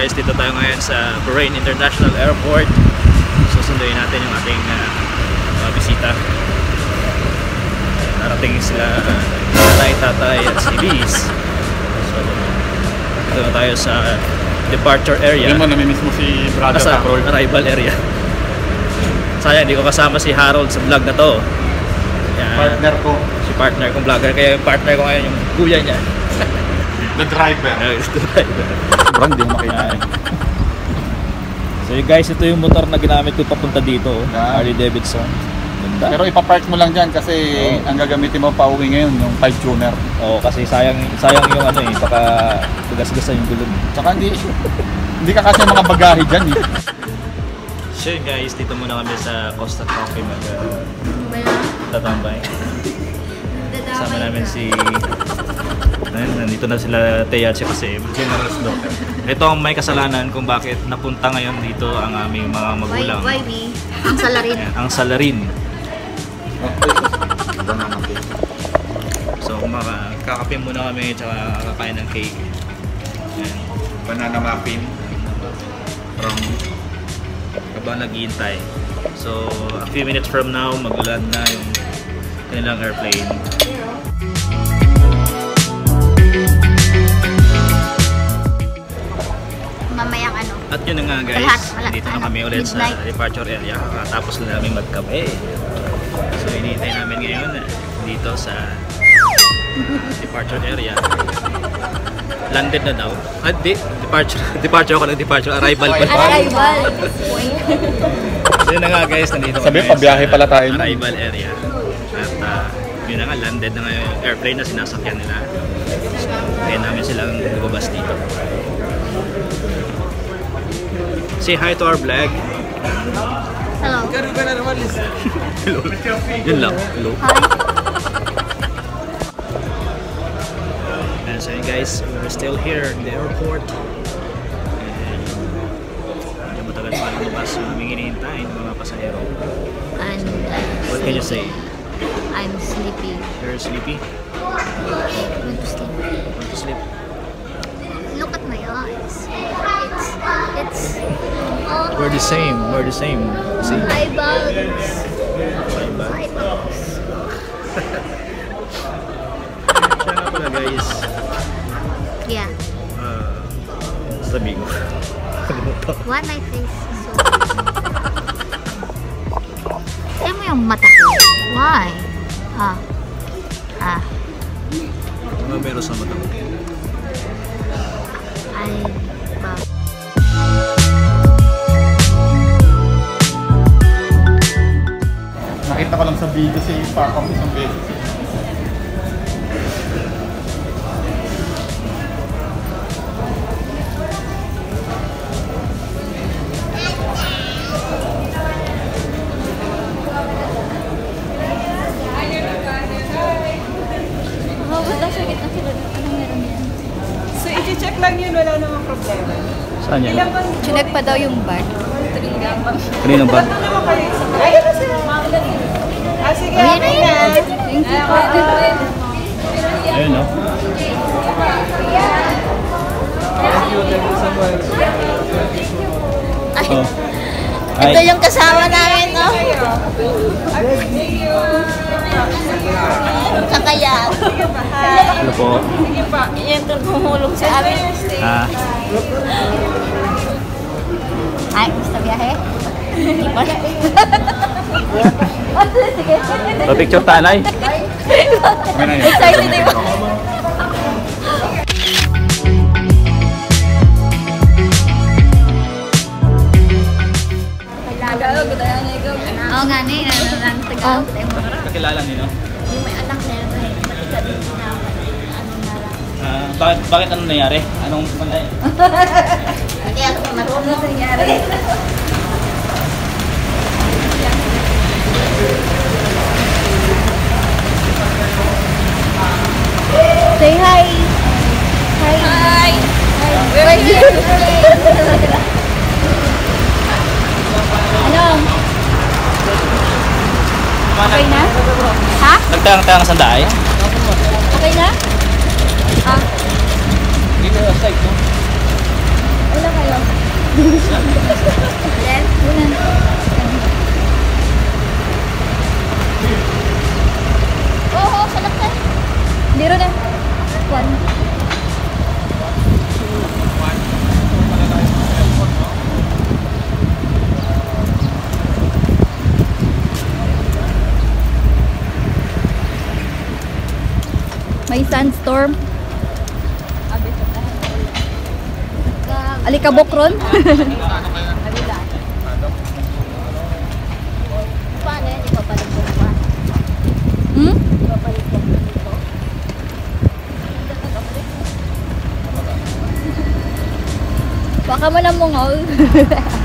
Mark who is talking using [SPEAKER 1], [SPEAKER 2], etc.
[SPEAKER 1] guys, dito tayo ngayon sa Bahrain International Airport. Susunduin natin yung ating bisita. Narating sila nanay, tatay at si Liz. So dito na tayo sa departure area.
[SPEAKER 2] Hindi mo namimiss mo si brother
[SPEAKER 1] sa
[SPEAKER 2] Harold.
[SPEAKER 1] arrival area. Sayang hindi ko kasama si Harold sa vlog na to. Yan.
[SPEAKER 2] Partner ko.
[SPEAKER 1] Si partner kong vlogger. Kaya yung partner ko ngayon yung kuya niya.
[SPEAKER 2] The driver.
[SPEAKER 1] The driver.
[SPEAKER 2] Sobrang di mo makita.
[SPEAKER 1] So guys, ito yung motor na ginamit ko papunta dito. Harley Davidson. Ganda.
[SPEAKER 2] Pero ipapark mo lang dyan kasi ang gagamitin mo pa uwi ngayon yung 5 tuner.
[SPEAKER 1] Oo, kasi sayang yung ano eh, baka tugas-gasan yung gulong.
[SPEAKER 2] Tsaka hindi ka kasi mga bagahe dyan eh.
[SPEAKER 1] So guys, dito muna kami sa Costa Coffee tatambay. Kasama namin si nandito na sila Teya at si
[SPEAKER 2] General's daughter.
[SPEAKER 1] Ito ang may kasalanan kung bakit napunta ngayon dito ang aming mga magulang.
[SPEAKER 3] Why me? Ang salarin.
[SPEAKER 1] Ayan, ang salarin. So kakapin muna kami at kakain ng cake. Ayan.
[SPEAKER 2] Banana muffin. From
[SPEAKER 1] Habang naghihintay. So a few minutes from now mag-land na yung kanilang airplane.
[SPEAKER 3] Mamayang ano.
[SPEAKER 1] At yun na nga guys, dito na kami ulit sa departure area. Tapos na namin magkape. So hinihintay namin ngayon dito sa departure area. Landed na daw. At departure ako ng departure. Arrival pa.
[SPEAKER 3] Arrival.
[SPEAKER 1] So yun na nga guys, nandito
[SPEAKER 2] sabi
[SPEAKER 1] kami
[SPEAKER 2] pabiyahe pala tayo na.
[SPEAKER 1] Arrival area. At yun na nga, landed na nga yung airplane na sinasakyan nila. Kaya namin silang lumabas dito. Say hi to our vlog.
[SPEAKER 3] Hello.
[SPEAKER 1] Hello. Yun lang. Hello.
[SPEAKER 3] Hi.
[SPEAKER 1] And so guys, we're still here in the airport. And medyo matagal pa lumabas yung aming hinihintay ng mga pasahero.
[SPEAKER 3] And
[SPEAKER 1] What can you say?
[SPEAKER 3] I'm sleepy.
[SPEAKER 1] You're sleepy?
[SPEAKER 3] Want to sleep.
[SPEAKER 1] Want to sleep?
[SPEAKER 3] Look at my eyes. It's
[SPEAKER 1] We're the same. We're the same. See?
[SPEAKER 3] eyeballs.
[SPEAKER 1] Bye-bye.
[SPEAKER 3] Eyeballs.
[SPEAKER 1] Siya nga pala guys.
[SPEAKER 3] Yeah.
[SPEAKER 1] Sabi ko.
[SPEAKER 3] Why my face is so Tignan mo yung mata ko. Why?
[SPEAKER 1] Ano meron sa mata mo?
[SPEAKER 2] Nakita ko lang sa video si Papa mo isang beses.
[SPEAKER 4] So, i-check lang yun, wala namang problema.
[SPEAKER 1] Saan yan?
[SPEAKER 3] Chinek pa daw yung bag.
[SPEAKER 1] Kanino ba?
[SPEAKER 4] Ayun na sila. Sige, okay na.
[SPEAKER 3] Thank you po.
[SPEAKER 1] Ayun no?
[SPEAKER 3] Ay,
[SPEAKER 1] Oh.
[SPEAKER 3] ito yung kasama namin, no? Kakayat.
[SPEAKER 1] Ano po?
[SPEAKER 3] Yan doon humulong sa amin. Ay, gusto biyahe? Hindi pa. Sige.
[SPEAKER 1] Pa-picture tanay?
[SPEAKER 3] Excited din ba? Oo nga na yun. Tagalog.
[SPEAKER 1] Kakilala niyo?
[SPEAKER 3] Yung may anak na yun. Ikadin na ako.
[SPEAKER 1] Bakit ano nangyari? Anong panay?
[SPEAKER 3] Hindi ako marunong nangyari. Say hi! Hi! Hi! We're here! Ano? Okay na? Ha?
[SPEAKER 1] Nagtayang-tayang sandaay?
[SPEAKER 3] Okay na? Ah.
[SPEAKER 1] Dito sa side, no?
[SPEAKER 3] Wala ka kayo. Yes, unan. Oo, salak ka. Hindi rin eh. One. May sandstorm. Alikabok ron.
[SPEAKER 4] Paano yan? Ipapalit mo pa?
[SPEAKER 3] Hmm?
[SPEAKER 4] Ipapalit mo dito?
[SPEAKER 3] Baka mo na mungol.